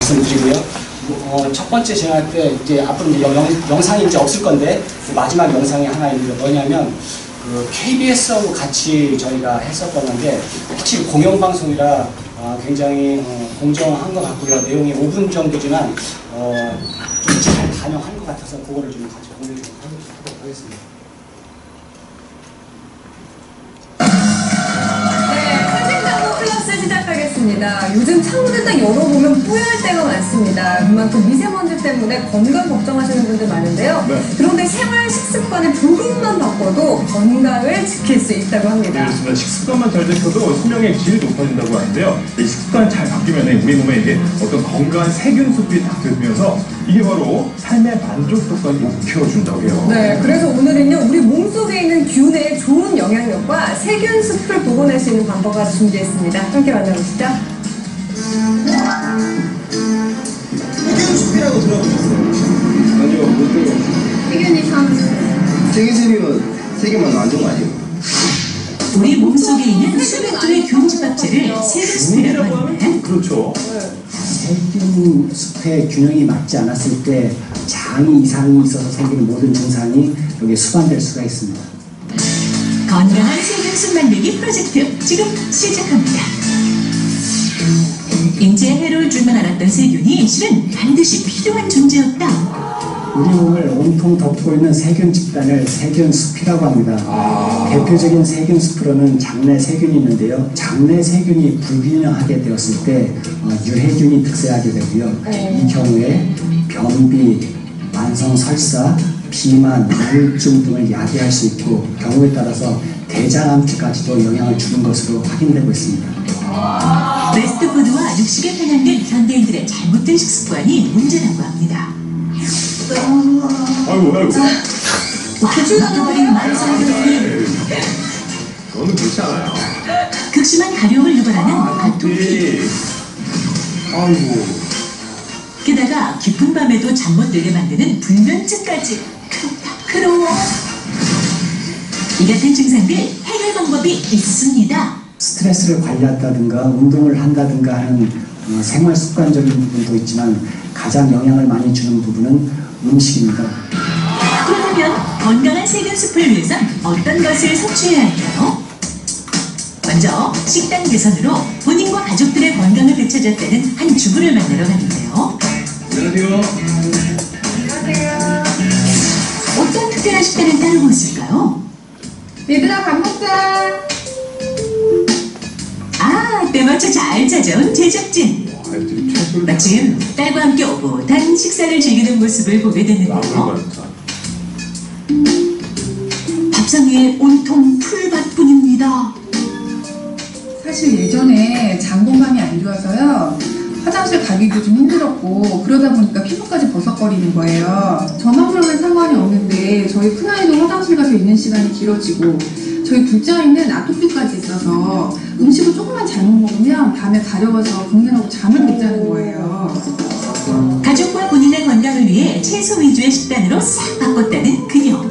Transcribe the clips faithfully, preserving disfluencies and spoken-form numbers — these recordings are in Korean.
말씀드리고요. 어, 첫 번째 진행할 때 이제 앞으로 이제 영, 영상이 이제 없을 건데 그 마지막 영상이 하나 있는데 뭐냐면 그 케이비에스하고 같이 저희가 했었던 건데 확실히 공영방송이라 어, 굉장히 어, 공정한 것 같고요. 내용이 오 분 정도지만 어, 좀 잘 반영한 것 같아서 그거를 좀 같이 공유 좀 하도록 하겠습니다. 시작하겠습니다. 요즘 창문을 딱 열어보면 뿌연 때가 많습니다. 그만큼 미세먼지 때문에 건강 걱정하시는 분들 많은데요. 네. 그런데 생활 식습관을 조금만 바꿔도 건강을 지킬 수 있다고 합니다. 네, 그렇습니다. 식습관만 잘 지켜도 수명의 질이 높아진다고 하는데요. 이 식습관이 잘 바뀌면 우리 몸에 이게 어떤 건강한 세균 숲이 딱 들면서 이게 바로 삶의 만족도까지 높여준다고 해요. 네, 그래서 오늘은요, 우리 몸속에 있는 균의 좋은 영향력과 세균 숲을 복원할 수 있는 방법을 준비했습니다. 함께 만나보시죠. 세균 숲이라고 들어보셨어요? 아니요, 못 들어요. 세균이 참... 세균 세균은 세균만 안 좋은 거 아니에요? 우리 몸속에 있는 수백 종의 균 집합체를 세균 숲이라고 하는데 그렇죠. 세균 숲의 균형이 맞지 않았을 때 장이 이상이 있어서 생기는 모든 증상이 여기에 수반될 수가 있습니다. 건강한 세균 숲 만들기 프로젝트 지금 시작합니다. 인체에 해로울 줄만 알았던 세균이 실은 반드시 필요한 존재였다. 우리 몸을 온통 덮고 있는 세균 집단을 세균 숲이라고 합니다. 아... 대표적인 세균 숲으로는 장내 세균이 있는데요. 장내 세균이 불균형하게 되었을 때 어, 유해균이 득세하게 되고요. 네. 이 경우에 변비, 만성 설사, 비만, 우울증 등을 야기할 수 있고 경우에 따라서 대장암까지도 영향을 주는 것으로 확인되고 있습니다. 패스트푸드와 육식에 편향된 현대인들의 잘못된 식습관이 문제라고 합니다. 아이고, 아이고. 바꿔버린 만성균이 그거는 그렇지 않아요. 극심한 가려움을 유발하는 아토피. 아이고. 게다가 깊은 밤에도 잠 못 들게 만드는 불면증까지. 그렇다, 그러워. 이 같은 증상들 해결 방법이 있습니다. 스트레스를 관리한다든가 운동을 한다든가 하는 어, 생활 습관적인 부분도 있지만 가장 영향을 많이 주는 부분은 음식입니다. 그렇다면 건강한 세균 숲을 위해선 어떤 것을 섭취해야 할까요? 먼저 식단 개선으로 본인과 가족들의 건강을 되찾았다는 한 주부를 만나러 가는데요. 안녕하세요. 안녕하세요. 어떤 특별한 식단을 따르고 있을까요? 얘들아, 밥 먹자. 아, 때맞춰 잘 찾아온 제작진. 마침 딸과 함께 오붓한 식사를 즐기는 모습을 보게 되는데요. 밥상 위에 온통 풀밭뿐입니다. 사실 예전에 장 건강이 안 좋아서요. 화장실 가기도 좀 힘들었고 그러다 보니까 피부까지 버석거리는 거예요. 저만큼은 상관이 없는데 저희 큰아이도 화장실 가서 있는 시간이 길어지고 저희 둘째 아이는 아토피까지 있어서 음식을 조금만 잘못 먹으면 밤에 가려워서 국면하고 잠을 못 자는 거예요. 가족과 본인의 건강을 위해 채소 위주의 식단으로 싹 바꿨다는 그녀.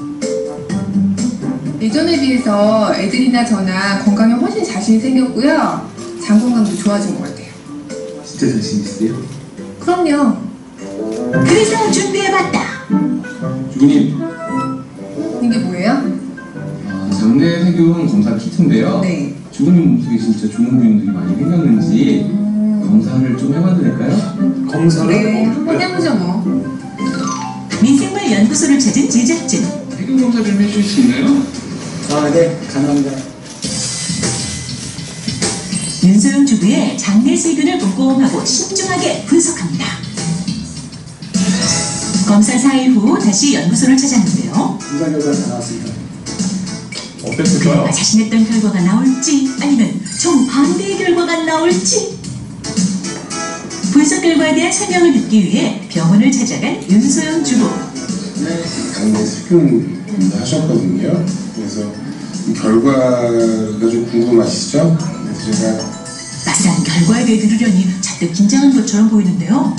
예전에 비해서 애들이나 저나 건강에 훨씬 자신이 생겼고요. 장 건강도 좋아진 것 같아요. 진짜 자신 있으세요? 그럼요. 그래서 준비해봤다. 주부님, 이게 뭐예요? 아, 장내 세균 검사 키트인데요. 네. 주부님 몸속에 진짜 좋은 균들이 많이 생겼는지 음... 검사를 좀 해봐도 될까요? 검사를? 네, 한번 해보죠 뭐. 민생물 연구소를 찾은 제작진. 세균 검사 좀 해주실 수 있나요? 아, 네, 가능합니다. 윤소영 주부의 장내 세균을 꼼꼼하고 신중하게 분석합니다. 검사 사 일 후 다시 연구소를 찾았는데요. 검사 결과 다 나왔습니다. 어땠을까요? 그녀가 자신했던 결과가 나올지 아니면 정반대의 결과가 나올지. 분석 결과에 대한 설명을 듣기 위해 병원을 찾아간 윤소영 주부. 네, 장내 세균 하셨거든요. 그래서 이 결과가 좀 궁금하시죠? 그래서 제가 막상 결과에 대해 들으려니 잔뜩 긴장한 것처럼 보이는데요.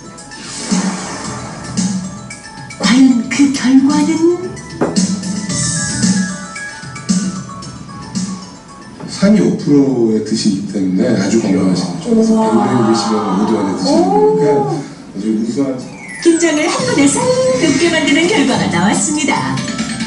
과연 그 결과는? 상위 오 퍼센트의 뜻이기 때문에 아주 건강하신 거죠. 그래서 백오백 미시간 오도 안에 드시는 아주 우수한 긴장을 한 번에 싹 돋게 만드는 결과가 나왔습니다.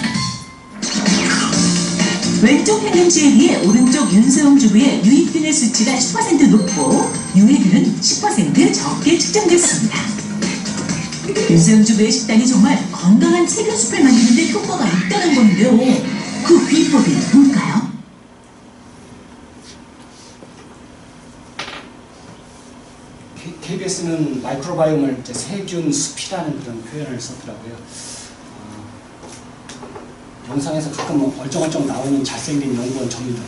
왼쪽 행정지에 비해 오른쪽 윤소영 주부의 유익균의 수치가 십 퍼센트 높고 유해균은 십 퍼센트 적게 측정됐습니다. 윤소영 주부의 식단이 정말 건강한 세균숲을 만드는 데 효과가 있다는 건데요. 그 비법이 뭘까요? 케이비에스는 마이크로바이옴을 이제 세균 숲이라는 그런 표현을 썼더라고요. 어, 영상에서 가끔 뭐 얼쩡얼쩡 나오는 잘생긴 연구원 접니다.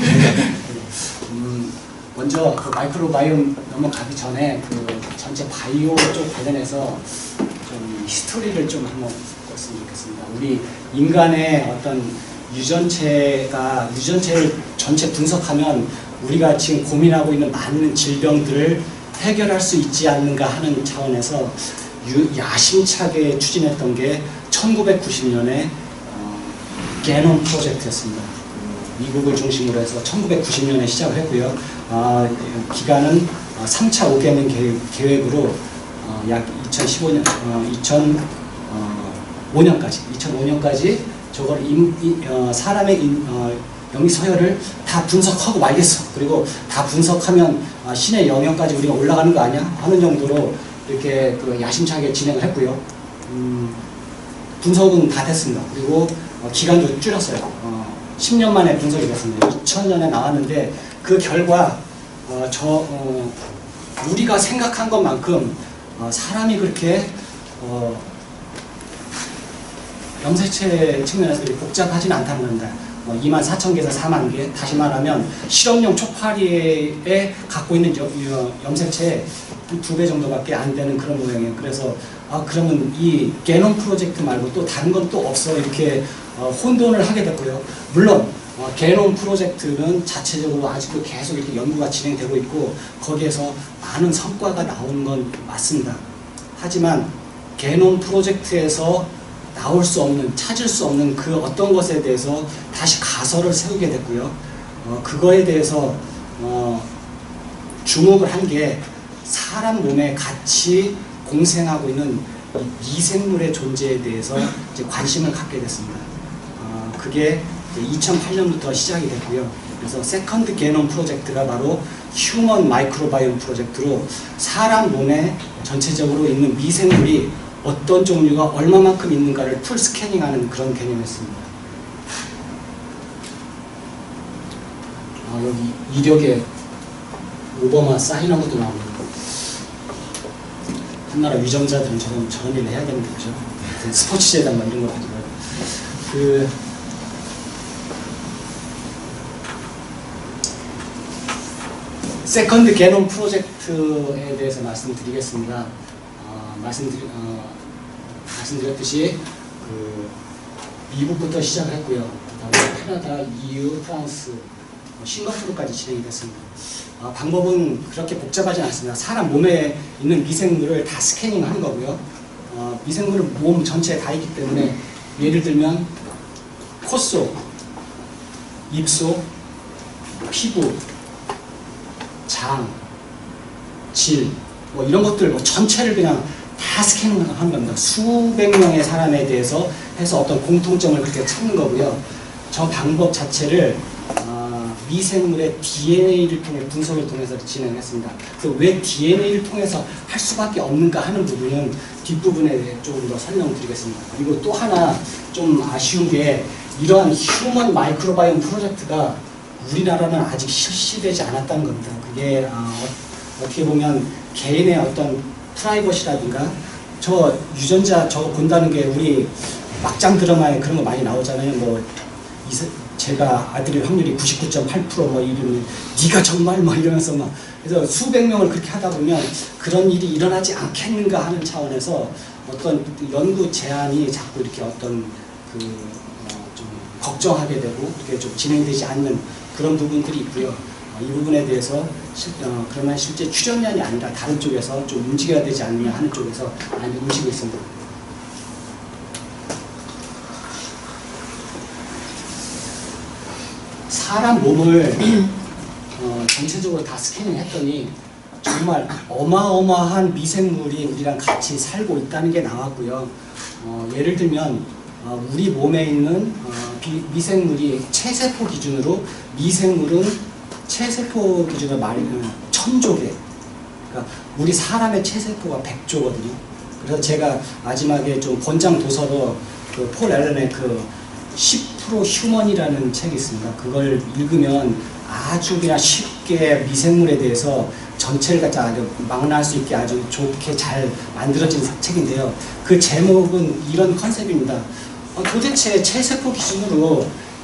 음, 먼저 그 마이크로바이옴 넘어가기 전에 그 전체 바이오 쪽 관련해서 좀 히스토리를 좀 한번 봤으면 좋겠습니다. 우리 인간의 어떤 유전체가 유전체를 전체 분석하면 우리가 지금 고민하고 있는 많은 질병들을 해결할 수 있지 않는가 하는 차원에서 유, 야심차게 추진했던 게 천구백구십 년에 어, 게놈 프로젝트였습니다. 그 미국을 중심으로 해서 천구백구십 년에 시작을 했고요. 어, 기간은 어, 삼 차 오 개년 계획, 계획으로 어, 약 이천십오 년, 어, 이천오 년까지, 이천오 년까지 저걸 인, 인, 어, 사람의 인, 어, 영리 서열을 다 분석하고 말겠어. 그리고 다 분석하면 아, 신의 영역까지 우리가 올라가는 거 아니야? 하는 정도로 이렇게 그 야심차게 진행을 했고요. 음, 분석은 다 됐습니다. 그리고 어, 기간도 줄였어요. 어, 십 년 만에 분석이 됐습니다. 이천 년에 나왔는데 그 결과 어, 저 어, 우리가 생각한 것만큼 어, 사람이 그렇게 어, 염색체 측면에서 복잡하진 않다는 겁니다. 어, 이만 사천 개에서 사만 개, 다시 말하면 실험용 초파리에 갖고 있는 여, 여, 염색체 두 배 정도밖에 안 되는 그런 모양이에요. 그래서 아 그러면 이 게놈 프로젝트 말고 또 다른 건 또 없어 이렇게 어, 혼돈을 하게 됐고요. 물론 어, 게놈 프로젝트는 자체적으로 아직도 계속 이렇게 연구가 진행되고 있고 거기에서 많은 성과가 나오는 건 맞습니다. 하지만 게놈 프로젝트에서 나올 수 없는, 찾을 수 없는 그 어떤 것에 대해서 다시 가설을 세우게 됐고요. 어, 그거에 대해서 어, 주목을 한 게 사람 몸에 같이 공생하고 있는 이 미생물의 존재에 대해서 이제 관심을 갖게 됐습니다. 어, 그게 이천팔 년부터 시작이 됐고요. 그래서 세컨드 게놈 프로젝트가 바로 휴먼 마이크로바이옴 프로젝트로 사람 몸에 전체적으로 있는 미생물이 어떤 종류가 얼마만큼 있는가를 풀 스캐닝하는 그런 개념이었습니다. 아, 여기 이력에 오바마 사인한 것도 나옵니다. 한나라 위정자들은 저런, 저런 일을 해야겠는데, 그죠? 스포츠재단 뭐 이런 거 가지고. 그, 세컨드 게놈 프로젝트에 대해서 말씀드리겠습니다. 말씀드리, 어, 말씀드렸듯이 그 미국부터 시작을 했고요. 그다음에 캐나다, 이유, 프랑스, 싱가포르까지 진행이 됐습니다. 어, 방법은 그렇게 복잡하지 않습니다. 사람 몸에 있는 미생물을 다 스캐닝하는 거고요. 어, 미생물은 몸 전체에 다 있기 때문에 예를 들면 콧속, 입속, 피부, 장, 질, 뭐 이런 것들 뭐 전체를 그냥 다 스캐닝하는 겁니다. 수백 명의 사람에 대해서 해서 어떤 공통점을 그렇게 찾는 거고요. 저 방법 자체를 어, 미생물의 디엔에이를 통해 분석을 통해서 진행했습니다. 그래서 왜 디엔에이를 통해서 할 수밖에 없는가 하는 부분은 뒷부분에 대해 조금 더 설명드리겠습니다. 그리고 또 하나 좀 아쉬운 게 이러한 휴먼 마이크로바이옴 프로젝트가 우리나라는 아직 실시되지 않았다는 겁니다. 그게 어, 어떻게 보면 개인의 어떤 프라이버시라든가 저 유전자 저거 본다는 게 우리 막장 드라마에 그런 거 많이 나오잖아요. 뭐 이세, 제가 아들의 확률이 구십구 점 팔 퍼센트 뭐 이러면 네가 정말 뭐 이러면서 막 그래서 수백 명을 그렇게 하다 보면 그런 일이 일어나지 않겠는가 하는 차원에서 어떤 연구 제안이 자꾸 이렇게 어떤 그 좀 어, 걱정하게 되고 이렇게 좀 진행되지 않는 그런 부분들이 있고요. 이 부분에 대해서 실, 어, 그러면 실제 출연량이 아니라 다른 쪽에서 좀 움직여야 되지 않느냐 하는 쪽에서 많이 움직이고 있습니다. 사람 몸을 어, 전체적으로 다 스캐닝 했더니 정말 어마어마한 미생물이 우리랑 같이 살고 있다는 게 나왔고요. 어, 예를 들면 어, 우리 몸에 있는 어, 비, 미생물이 체세포 기준으로 미생물은 체세포 기준으로 말하면 천조개. 그러니까 우리 사람의 체세포가 백조거든요. 그래서 제가 마지막에 좀 권장 도서로 그 폴 앨런의 그 십 퍼센트 휴먼이라는 책이 있습니다. 그걸 읽으면 아주 그냥 쉽게 미생물에 대해서 전체를 갖다 아주 망라할 수 있게 아주 좋게 잘 만들어진 책인데요. 그 제목은 이런 컨셉입니다. 어, 도대체 체세포 기준으로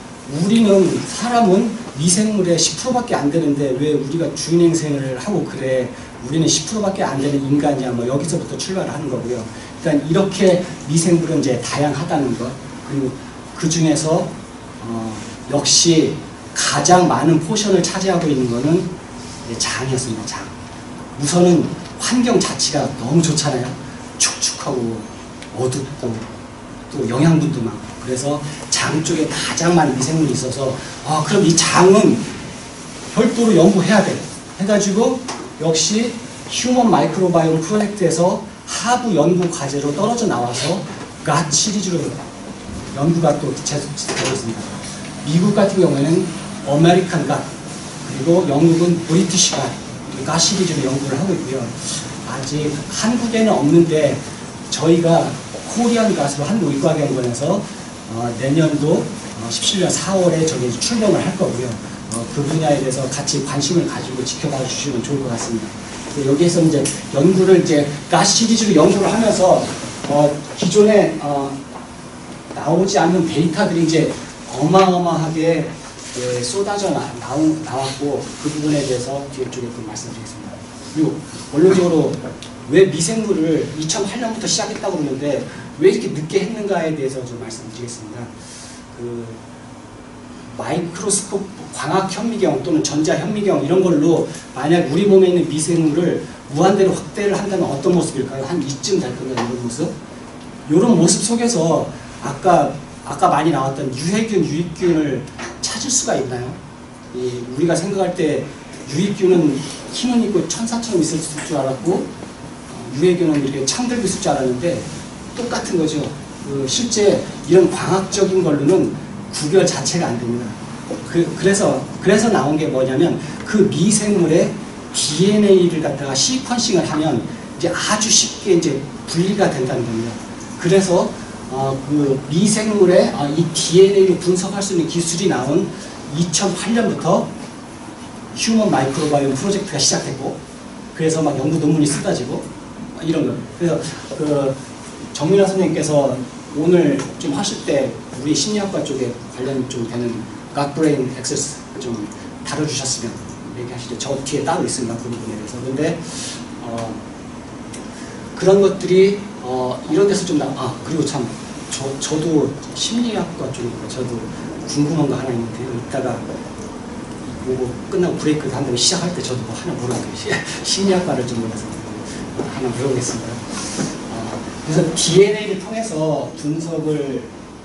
우리는 사람은 미생물의 십 퍼센트밖에 안 되는데 왜 우리가 주인행생을 하고 그래? 우리는 십 퍼센트밖에 안 되는 인간이야. 뭐 여기서부터 출발하는 거고요. 그러니까 이렇게 미생물은 이제 다양하다는 것. 그리고 그 중에서 어, 역시 가장 많은 포션을 차지하고 있는 거는 장이었습니다. 장. 우선은 환경 자체가 너무 좋잖아요. 축축하고 어둡고 또 영양분도 많고. 그래서 장 쪽에 가장 많은 미생물이 있어서 아 그럼 이 장은 별도로 연구해야 돼. 해가지고 역시 휴먼 마이크로바이옴 프로젝트에서 하부 연구 과제로 떨어져 나와서 갓 시리즈로 연구가 또 되고 있습니다. 미국 같은 경우에는 아메리칸 갓, 그리고 영국은 브리티시 갓, 갓 시리즈로 연구를 하고 있고요. 아직 한국에는 없는데 저희가 코리안 갓으로 한국의과연구원에서 어, 내년도 어, 십칠 년 사월에 저기 출범을 할 거고요. 어, 그 분야에 대해서 같이 관심을 가지고 지켜봐 주시면 좋을 것 같습니다. 여기에서 이제 연구를 이제 갓 시리즈로 연구를 하면서 어, 기존에 어, 나오지 않는 데이터들이 이제 어마어마하게 예, 쏟아져 나, 나오, 나왔고 그 부분에 대해서 뒤에 쪽에 좀 말씀드리겠습니다. 그리고 원론적으로 왜 미생물을 이천팔 년부터 시작했다고 그러는데 왜 이렇게 늦게 했는가에 대해서 좀 말씀드리겠습니다. 그 마이크로스코프 광학 현미경 또는 전자 현미경 이런 걸로 만약 우리 몸에 있는 미생물을 무한대로 확대를 한다면 어떤 모습일까요? 한 이쯤 될 겁니다. 이런 모습. 이런 모습 속에서 아까 아까 많이 나왔던 유해균, 유익균을 찾을 수가 있나요? 이 우리가 생각할 때 유익균은 힘은 있고 천사처럼 있을 줄 알았고 어, 유해균은 이렇게 창들고 있을 줄 알았는데 똑같은 거죠. 그 실제 이런 광학적인 걸로는 구별 자체가 안 됩니다. 그, 그래서 그래서 나온 게 뭐냐면 그 미생물의 디엔에이를 갖다가 시퀀싱을 하면 이제 아주 쉽게 이제 분리가 된다는 겁니다. 그래서 어, 그 미생물의 어, 이 디엔에이를 분석할 수 있는 기술이 나온 이천팔 년부터 휴먼 마이크로바이옴 프로젝트가 시작됐고 그래서 막 연구 논문이 쏟아지고 이런 거. 그래서 그 정민아 선생님께서 오늘 좀 하실 때 우리 심리학과 쪽에 관련 좀 되는 갓브레인 액세스 좀 다뤄주셨으면 얘기하시죠. 저 뒤에 따로 있습니다. 그 부분에 대해서. 근데 어, 그런 것들이 어, 이런 데서 좀 나, 아, 그리고 참, 저, 저도 심리학과 쪽이니까 저도 궁금한 거 하나 있는데, 이따가, 요거 끝나고 브레이크 한 다음에 시작할 때 저도 뭐 하나 물어볼게요. 심리학과를 좀 몰라서 하나 배우겠습니다. 어, 그래서 디엔에이를 통해서 분석을,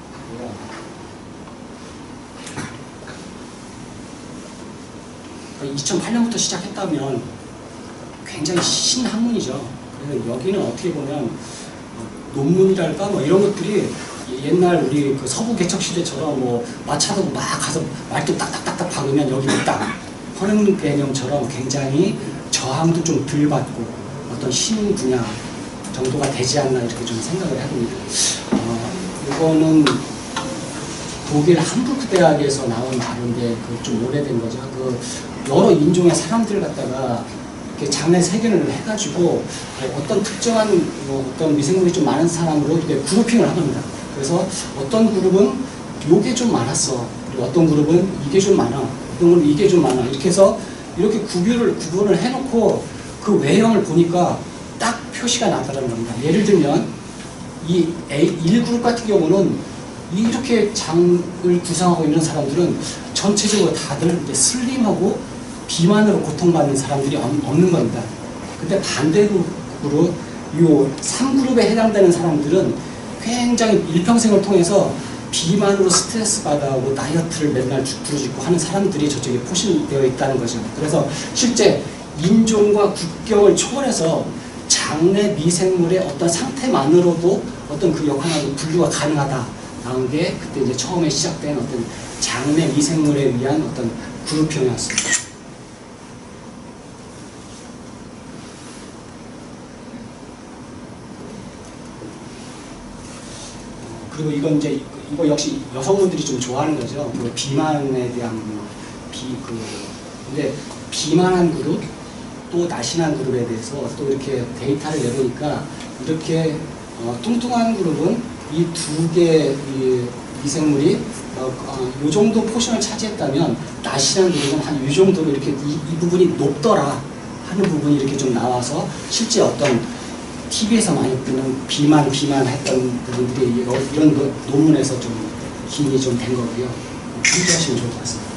이천팔 년부터 시작했다면 굉장히 신학문이죠. 그래서 여기는 어떻게 보면 논문이랄까 뭐 이런 것들이 옛날 우리 그 서부 개척 시대처럼 뭐 마차도 막 가서 말도 딱딱딱딱 박으면 여기 딱 허능 개념처럼 굉장히 저항도 좀 덜 받고 어떤 신 분야 정도가 되지 않나 이렇게 좀 생각을 해봅니다. 어, 이거는 독일 함부르크 대학에서 나온 발언인데 그 좀 오래된 거죠. 그 여러 인종의 사람들을 갖다가 장내 세균을 해가지고 어떤 특정한 뭐 어떤 미생물이 좀 많은 사람으로 이렇게 그룹핑을 합니다. 그래서 어떤 그룹은 요게 좀 많았어. 그리고 어떤 그룹은 이게 좀 많아. 어떤 그룹은 이게 좀 많아. 이렇게 해서 이렇게 구별을, 구분을 해놓고 그 외형을 보니까 딱 표시가 나더라는 겁니다. 예를 들면 이 A 일 그룹 같은 경우는 이렇게 장을 구성하고 있는 사람들은 전체적으로 다들 이제 슬림하고 비만으로 고통받는 사람들이 없는 겁니다. 근데 반대로 이 삼 그룹에 해당되는 사람들은 굉장히 일평생을 통해서 비만으로 스트레스 받아오고 다이어트를 맨날 두드러지고 하는 사람들이 저쪽에 포진되어 있다는 거죠. 그래서 실제 인종과 국경을 초월해서 장내 미생물의 어떤 상태만으로도 어떤 그 역학으로 분류가 가능하다 나온 게 그때 이제 처음에 시작된 어떤 장내 미생물에 의한 어떤 그룹형이었습니다. 그리고 이건 이제 이거 역시 여성분들이 좀 좋아하는 거죠. 그 비만에 대한 비 그 근데 비만한 그룹 또 날씬한 그룹에 대해서 또 이렇게 데이터를 내보니까 이렇게 어, 뚱뚱한 그룹은 이 두 개의 미생물이 어, 어, 이 정도 포션을 차지했다면 날씬한 그룹은 한 이 정도로 이렇게 이, 이 부분이 높더라 하는 부분이 이렇게 좀 나와서 실제 어떤 티비에서 많이 보는 비만 비만했던 부분들이 이런 거, 논문에서 좀 기인이 좀 된 거고요. 참조하시면 좋을 것 같습니다.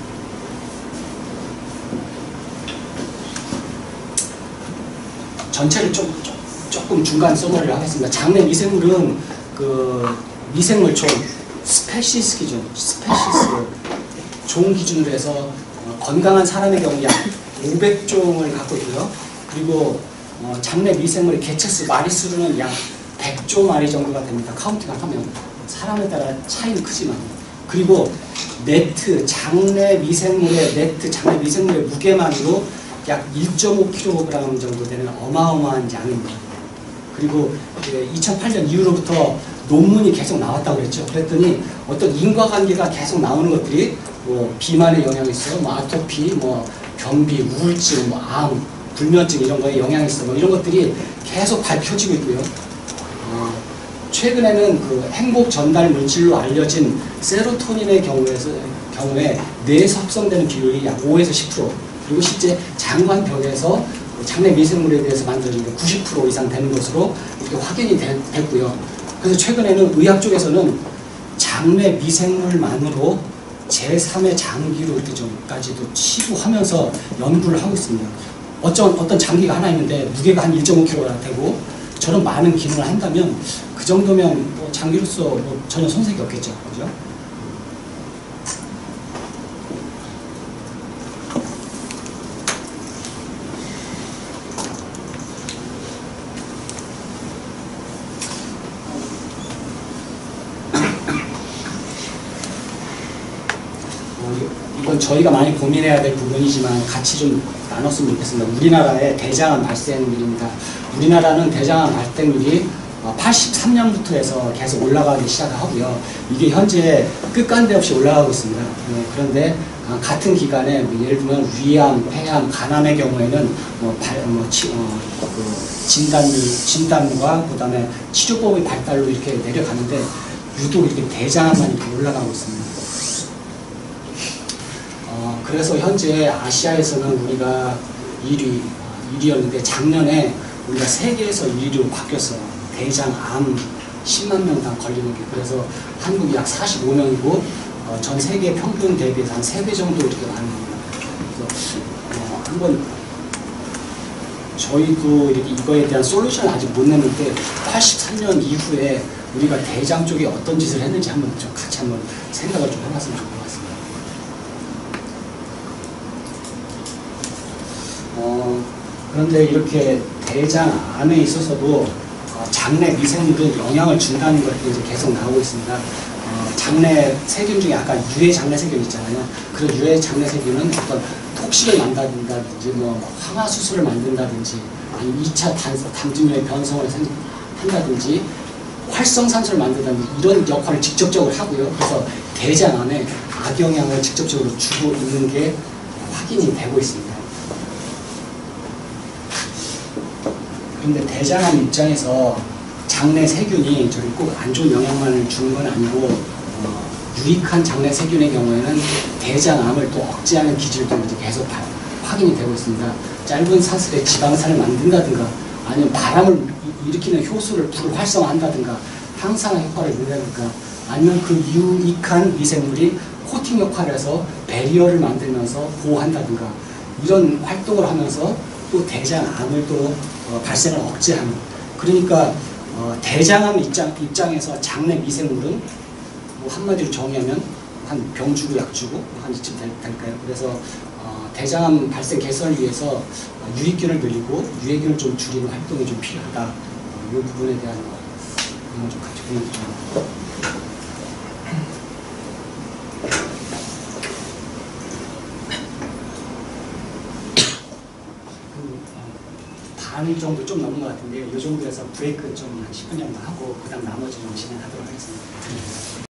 전체를 좀, 좀, 조금 중간 써머리를 하겠습니다. 장내 미생물은 그 미생물총 스페시스 기준, 스페시스 종 기준으로 해서 어, 건강한 사람의 경우 약 오백 종을 갖고 있고요. 그리고 어, 장내 미생물의 개체수, 마리수로는 약 백 조 마리 정도가 됩니다. 카운팅을 하면 사람에 따라 차이는 크지만. 그리고 네트, 장내 미생물의 네트, 장내 미생물의 무게만으로 약 일 점 오 킬로그램 정도 되는 어마어마한 양입니다. 그리고 이천팔 년 이후로부터 논문이 계속 나왔다고 그랬죠. 그랬더니 어떤 인과관계가 계속 나오는 것들이 뭐 비만에 영향이 있어요. 뭐 아토피, 뭐 변비, 우울증, 뭐 암, 불면증 이런 거에 영향이 있어. 뭐 이런 것들이 계속 밝혀지고 있고요. 어, 최근에는 그 행복 전달 물질로 알려진 세로토닌의 경우에서 경우에 뇌에 합성되는 비율이 약 오에서 십 퍼센트. 그리고 실제 장관벽에서 장내 미생물에 대해서 만들어진 게 구십 퍼센트 이상 되는 것으로 이렇게 확인이 되, 됐고요. 그래서 최근에는 의학 쪽에서는 장내 미생물만으로 제삼의 장기로까지도 치부하면서 연구를 하고 있습니다. 어떤, 어떤 장기가 하나 있는데 무게가 한 일 점 오 킬로그램 되고 저런 많은 기능을 한다면 그 정도면 뭐 장기로서 뭐 전혀 손색이 없겠죠. 그죠? 이건 저희가 많이 고민해야 될 부분이지만 같이 좀 나눴으면 좋겠습니다. 우리나라의 대장암 발생률입니다. 우리나라는 대장암 발생률이 팔십삼 년부터 해서 계속 올라가기 시작하고요. 이게 현재 끝간데 없이 올라가고 있습니다. 그런데 같은 기간에 예를 들면 위암, 폐암, 간암의 경우에는 뭐 발, 뭐 치, 어, 그 진단율, 진단과 그다음에 치료법의 발달로 이렇게 내려가는데 유독 이렇게 대장암만 이렇게 올라가고 있습니다. 어, 그래서 현재 아시아에서는 우리가 일 위, 일 위였는데 작년에 우리가 세계에서 일 위로 바뀌었어요. 대장암 십만 명당 걸리는 게. 그래서 한국이 약 사십오 명이고 어, 전 세계 평균 대비해서 한 세 배 정도 이렇게 많은 겁니다. 그래서 어, 한번 저희도 이렇게 이거에 대한 솔루션을 아직 못 냈는데 팔십삼 년 이후에 우리가 대장 쪽에 어떤 짓을 했는지 한번 좀 같이 한번 생각을 좀 해봤으면 좋을 것 같습니다. 어, 그런데 이렇게 대장암에 있어서도 어, 장내 미생물은 영향을 준다는 것들이 이제 계속 나오고 있습니다. 어, 장내 세균 중에 아까 유해 장내 세균 있잖아요. 그런 유해 장내 세균은 어떤 톡식을 만든다든지 뭐 항화수소를 만든다든지 아니면 이 차 담즙류의 변성을 한다든지 활성산소를 만든다든지 이런 역할을 직접적으로 하고요. 그래서 대장암에 악영향을 직접적으로 주고 있는 게 확인이 되고 있습니다. 그런데 대장암 입장에서 장내 세균이 저희 꼭 안 좋은 영향만을 주는 건 아니고 어, 유익한 장내 세균의 경우에는 대장암을 또 억제하는 기질도 이제 계속 바, 확인이 되고 있습니다. 짧은 사슬에 지방산을 만든다든가 아니면 바람을 일으키는 효소를 불을 활성화한다든가 항산화 효과를 내다든가 아니면 그 유익한 미생물이 코팅 역할을 해서 배리어를 만들면서 보호한다든가 이런 활동을 하면서 또 대장암을 또 어, 발생을 억제하는. 그러니까 어, 대장암 입장, 입장에서 장내 미생물은 뭐 한마디로 정의하면 한 병 주고 약 주고 한 이쯤 될, 될까요? 그래서 어, 대장암 발생 개선을 위해서 어, 유익균을 늘리고 유해균을 좀 줄이는 활동이 좀 필요하다. 어, 이 부분에 대한 의견을 좀 가지고 있는 좀. 반 정도 좀 넘은 것 같은데요. 이 정도에서 브레이크 좀 한 십 분 정도 하고 그다음 나머지 좀 진행하도록 하겠습니다.